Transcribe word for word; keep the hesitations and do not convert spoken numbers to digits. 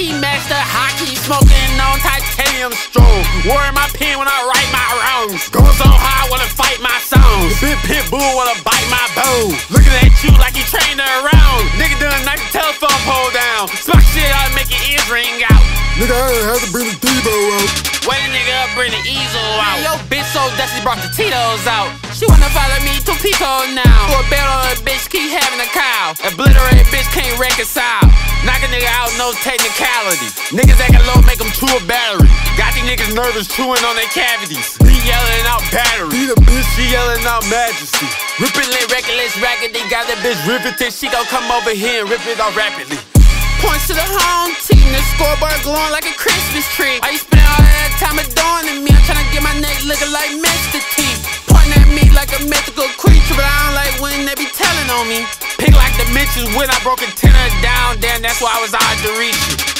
Hockey master, hockey smoking on titanium strong. Word my pen when I write my wrongs. Going so high, wanna fight my songs. The big pit bull wanna bite my bone. Looking at you like you trained her around. Nigga done knock the telephone pole down. Smoke shit out, make your ears ring out. Nigga, I ain't had to bring the Devo out. Wait a nigga up, bring the easel out. Yo, bitch so dusty brought the Tito's out. She wanna follow me to Pico now. For a bet on a bitch, keep having a cow. Obliterated bitch can't reconcile. Knock a nigga out, no technicality. Niggas acting low, make them chew a battery. Got these niggas nervous, chewing on their cavities. He yelling out battery. Be the bitch, she yelling out majesty. Rippin' lit, reckless, raggedy. Got that bitch riveted. She gon' come over here and rip it off rapidly. Points to the home team, the scoreboard glowing like a Christmas tree. Why you spending all that time adoring me? I'm tryna get my neck looking like Mister T. Pointing at me like a mythical creature, but I don't like when they be telling on me. Pick like dimensions when I broke a tenner down, damn, that's why I was hard to reach you.